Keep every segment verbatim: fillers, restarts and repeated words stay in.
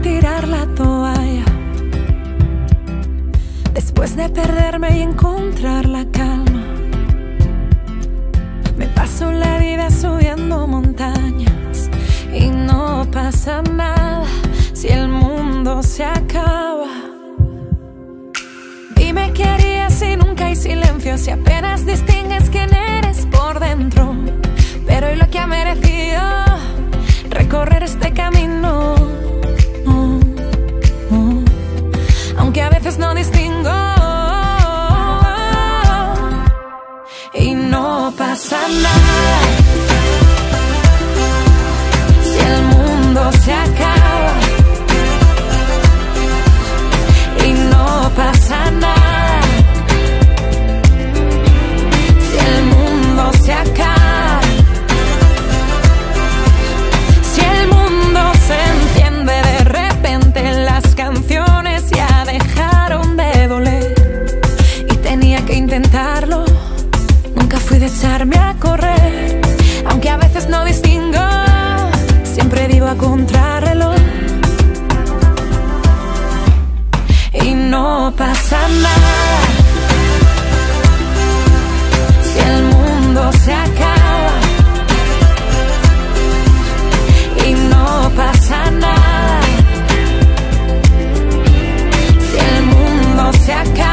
tirar la toalla. Después de perderme y encontrar la calma, me paso la vida subiendo montañas y no pasa nada si el mundo se acaba. Dime qué harías si nunca hay silencio, si apenas distingues quién eres por dentro. Pero hoy lo que ha merecido recorrer este camino, oh, oh, aunque a veces no distingo, y no pasa nada si el mundo se acaba, y no pasa nada si el mundo se acaba. Intentarlo, nunca fui de echarme a correr, aunque a veces no distingo, siempre vivo a contrarreloj, y no pasa nada si el mundo se acaba, y no pasa nada si el mundo se acaba.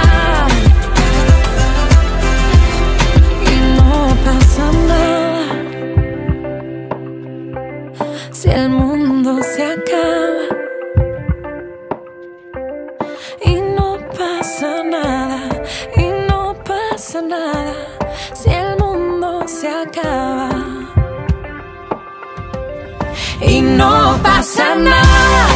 Si el mundo se acaba y no pasa nada, y no pasa nada, si el mundo se acaba y no pasa nada.